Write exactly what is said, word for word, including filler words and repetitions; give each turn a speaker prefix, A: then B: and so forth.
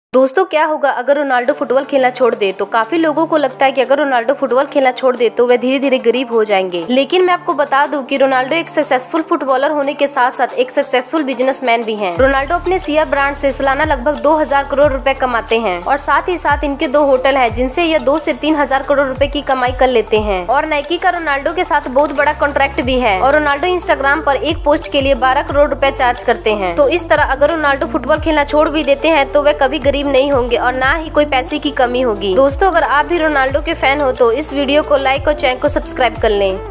A: दोस्तों क्या होगा अगर रोनाल्डो फुटबॉल खेलना छोड़ दे। तो काफी लोगों को लगता है कि अगर रोनाल्डो फुटबॉल खेलना छोड़ दे तो वे धीरे धीरे गरीब हो जाएंगे, लेकिन मैं आपको बता दूं कि रोनाल्डो एक सक्सेसफुल फुटबॉलर होने के साथ साथ एक सक्सेसफुल बिजनेसमैन भी हैं। रोनाल्डो अपने सियर ब्रांड से सालाना लगभग दो हजार करोड़ रुपए कमाते हैं और साथ ही साथ इनके दो होटल है जिनसे ये दो से तीन हजार करोड़ रुपए की कमाई कर लेते हैं। और नाइकी का रोनाल्डो के साथ बहुत बड़ा कॉन्ट्रैक्ट भी है और रोनाल्डो इंस्टाग्राम पर एक पोस्ट के लिए बारह करोड़ रुपए चार्ज करते हैं। तो इस तरह अगर रोनाल्डो फुटबॉल खेलना छोड़ भी देते हैं तो वे कभी गरीब नहीं होंगे और ना ही कोई पैसे की कमी होगी। दोस्तों अगर आप भी रोनाल्डो के फैन हो तो इस वीडियो को लाइक और चैनल को सब्सक्राइब कर लें।